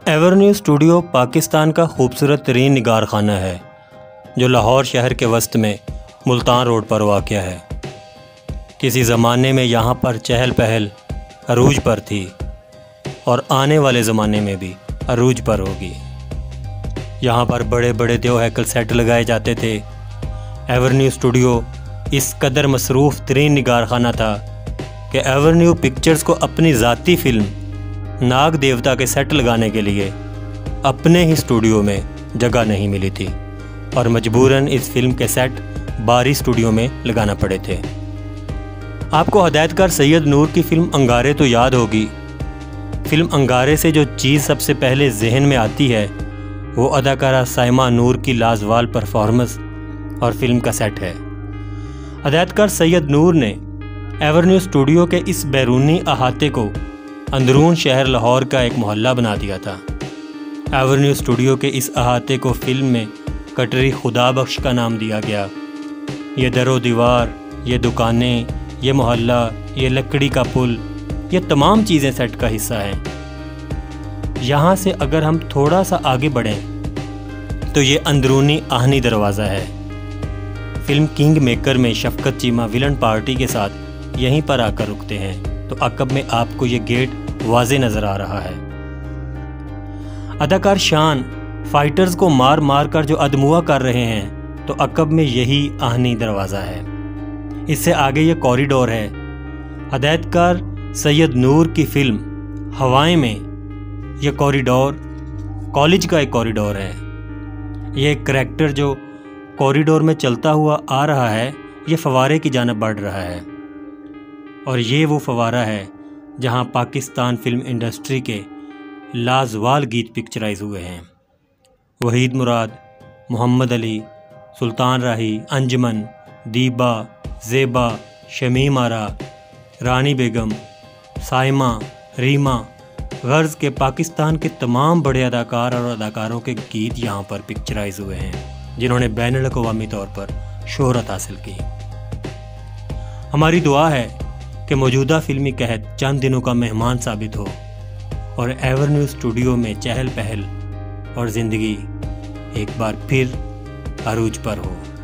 Avenue studio Pakistan का खूबसूरत तरीन निगार खाना है जो लाहौर शहर के वस्त में मुल्तान रोड पर वाक़या है। किसी ज़माने में यहाँ पर चहल पहल अरूज पर थी और आने वाले ज़माने में भी अरूज पर होगी। यहाँ पर बड़े बड़े देव हैकल सेट लगाए जाते थे। एवेन्यू स्टूडियो इस कदर मसरूफ़ तरीन निगार खाना था कि एवेन्यू पिक्चर्स को अपनी ज़ाती फ़िल्म नाग देवता के सेट लगाने के लिए अपने ही स्टूडियो में जगह नहीं मिली थी और मजबूरन इस फिल्म के सेट बारी स्टूडियो में लगाना पड़े थे। आपको हदायतकार सैयद नूर की फ़िल्म अंगारे तो याद होगी। फ़िल्म अंगारे से जो चीज़ सबसे पहले जहन में आती है वो अदाकारा साइमा नूर की लाजवाल परफॉर्मेंस और फिल्म का सेट है। हदायतकार सैयद नूर ने एवेन्यू स्टूडियो के इस बैरूनी अहाते को अंदरून शहर लाहौर का एक मोहल्ला बना दिया था। एवेन्यू स्टूडियो के इस अहाते को फिल्म में कटरी खुदा बख्श का नाम दिया गया। ये दरो दीवार, ये दुकानें, ये मोहल्ला, ये लकड़ी का पुल, ये तमाम चीज़ें सेट का हिस्सा हैं। यहाँ से अगर हम थोड़ा सा आगे बढ़ें तो ये अंदरूनी आहनी दरवाज़ा है। फिल्म किंग मेकर में शफकत चीमा विलन पार्टी के साथ यहीं पर आकर रुकते हैं तो अकब में आपको ये गेट वाज़े नज़र आ रहा है। अदाकार शान फाइटर्स को मार मार कर जो अदमुआ कर रहे हैं तो अकब में यही आहनी दरवाज़ा है। इससे आगे ये कॉरिडोर है। हदायतकार सैयद नूर की फिल्म हवाएं में यह कॉरिडोर कॉलेज का एक कॉरिडोर है। ये एक करैक्टर जो कॉरिडोर में चलता हुआ आ रहा है ये फवारे की जानिब बढ़ रहा है और ये वो फवारा है जहां पाकिस्तान फिल्म इंडस्ट्री के लाजवाल गीत पिक्चराइज हुए हैं। वहीद मुराद, मोहम्मद अली, सुल्तान राही, अंजुमन, दीबा, ज़ेबा, शमीम आरा, रानी बेगम, साइमा, रीमा, गर्ज के पाकिस्तान के तमाम बड़े अदाकार और अदाकारों के गीत यहाँ पर पिक्चराइज हुए हैं जिन्होंने बैनुल अक़वामी तौर पर शोहरत हासिल की। हमारी दुआ है कि मौजूदा फिल्मी कहत चंद दिनों का मेहमान साबित हो और एवेन्यू स्टूडियो में चहल पहल और ज़िंदगी एक बार फिर अरूज पर हो।